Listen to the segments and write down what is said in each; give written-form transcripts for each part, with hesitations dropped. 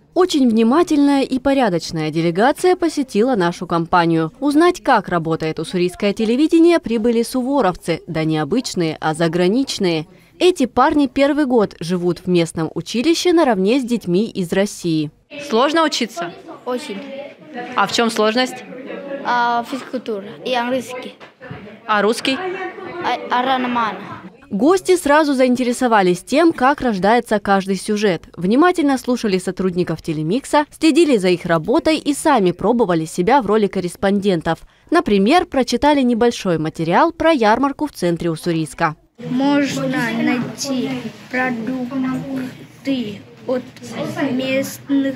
Очень внимательная и порядочная делегация посетила нашу компанию. Узнать, как работает уссурийское телевидение, прибыли суворовцы, да не обычные, а заграничные. Эти парни первый год живут в местном училище наравне с детьми из России. Сложно учиться? Очень. А в чем сложность? Физкультура и английский. А русский? Нормально. Гости сразу заинтересовались тем, как рождается каждый сюжет. Внимательно слушали сотрудников Телемикса, следили за их работой и сами пробовали себя в роли корреспондентов. Например, прочитали небольшой материал про ярмарку в центре Уссурийска. Можно найти продукты от местных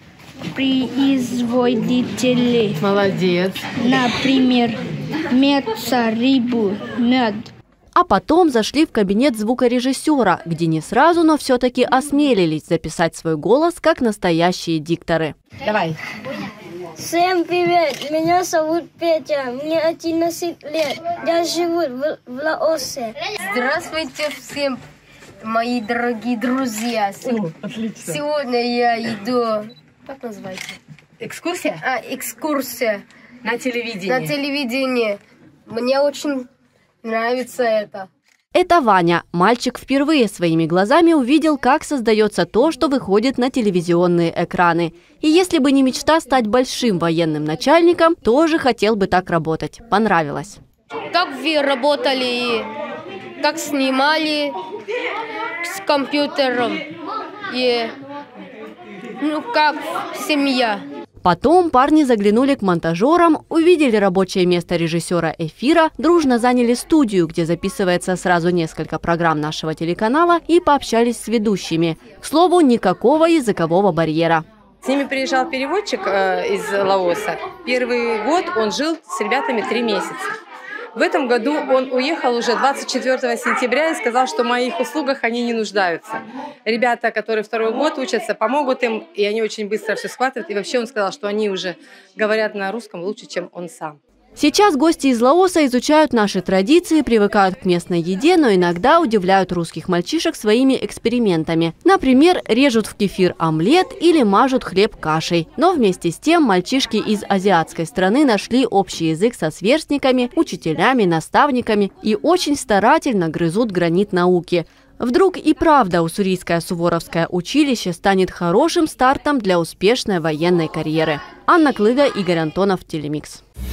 производителей. Молодец. Например, мясо, рыбу, мед. А потом зашли в кабинет звукорежиссера, где не сразу, но все-таки осмелились записать свой голос как настоящие дикторы. Давай. Всем привет, меня зовут Петя, мне 11 лет, я живу в Лаосе. Здравствуйте всем, мои дорогие друзья. Сегодня я иду, как называется? Экскурсия? Экскурсия. На телевидении. На телевидении. Мне очень нравится это. Это Ваня. Мальчик впервые своими глазами увидел, как создается то, что выходит на телевизионные экраны. И если бы не мечта стать большим военным начальником, тоже хотел бы так работать. Понравилось. Как вы работали, как снимали с компьютером и как семья. Потом парни заглянули к монтажерам, увидели рабочее место режиссера эфира, дружно заняли студию, где записывается сразу несколько программ нашего телеканала, и пообщались с ведущими. К слову, никакого языкового барьера. С ними приезжал переводчик из Лаоса. Первый год он жил с ребятами 3 месяца. В этом году он уехал уже 24 сентября и сказал, что в моих услугах они не нуждаются. Ребята, которые второй год учатся, помогут им, и они очень быстро все схватывают. И вообще он сказал, что они уже говорят на русском лучше, чем он сам. Сейчас гости из Лаоса изучают наши традиции, привыкают к местной еде, но иногда удивляют русских мальчишек своими экспериментами. Например, режут в кефир омлет или мажут хлеб кашей. Но вместе с тем мальчишки из азиатской страны нашли общий язык со сверстниками, учителями, наставниками и очень старательно грызут гранит науки. Вдруг и правда уссурийское суворовское училище станет хорошим стартом для успешной военной карьеры. Анна Клыга, Игорь Антонов, Телемикс.